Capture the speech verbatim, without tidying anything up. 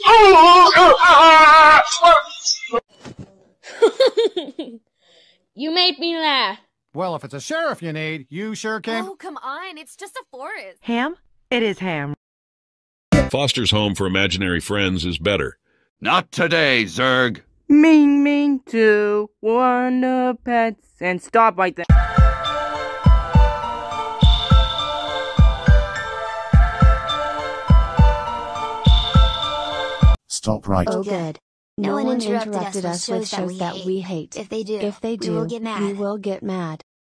You made me laugh. Well, if it's a sheriff you need, you sure can. Oh, come on. It's just a forest. Ham? It is ham. Foster's home for imaginary friends is better. Not today, Zerg. Ming Ming two, Wonder Pets, and stop right there. Stop right. Oh, good. No, no one interrupted, interrupted us with shows that we hate. If they do, if they do, we will get mad. We will get mad.